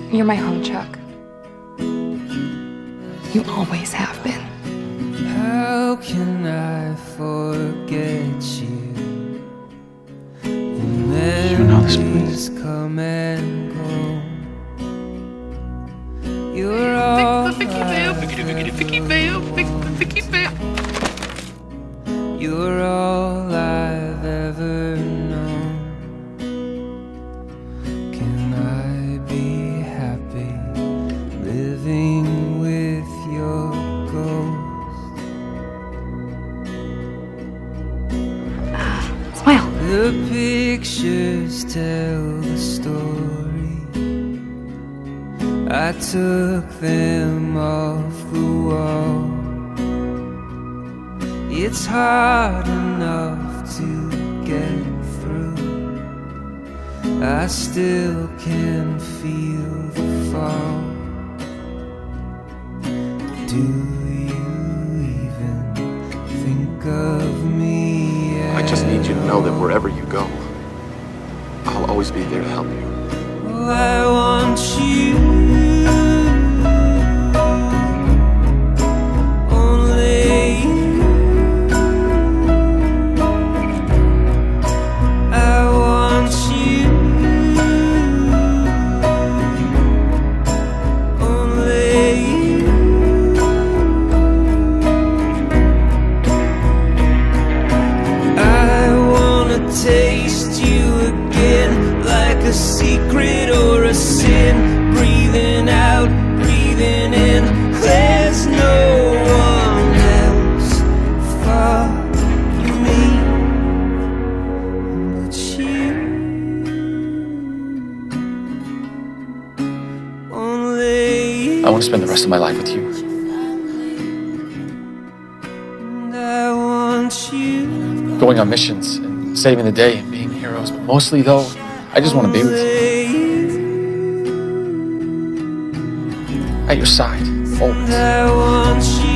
You're my home, Chuck. You always have been. How can I forget you? You know this place? Come and go. You're all You're all I've ever known. Can I be happy living with your ghost? Smile. The pictures tell the story. I took them off the wall. It's hard enough to get through. I still can feel the fall. Do you even think of me? I just need you to know that wherever you go, I'll always be there to help you. Oh, I want you. Taste you again, like a secret or a sin. Breathing out, breathing in. There's no one else for me but you. Only I want to spend the rest of my life with you. And I want you. Going on missions and saving the day and being heroes, but mostly though, I just want to be with you. At your side, always. I want you.